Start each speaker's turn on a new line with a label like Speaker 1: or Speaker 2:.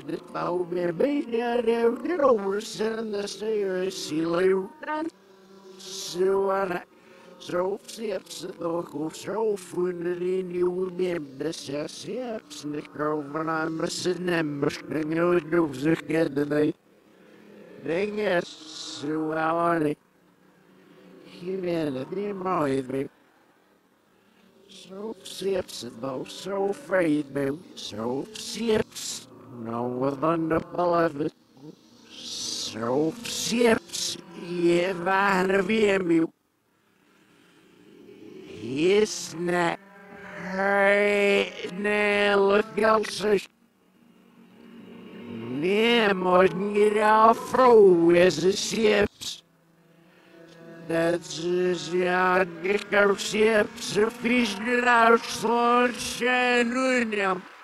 Speaker 1: the bow, baby, get over send the stairs, see later. So I so steps the local so funded in you remember steps and the girl when I'm a sitting and bushing you do the kid today. Then yes, so I want it. Humanity, my baby. So steps and both so afraid, baby. So steps. No one above it. So steps. Yeah, I have you. Yes, not her look else. More than get off through as the ships. That's the ships, the fish that are sunshine with them.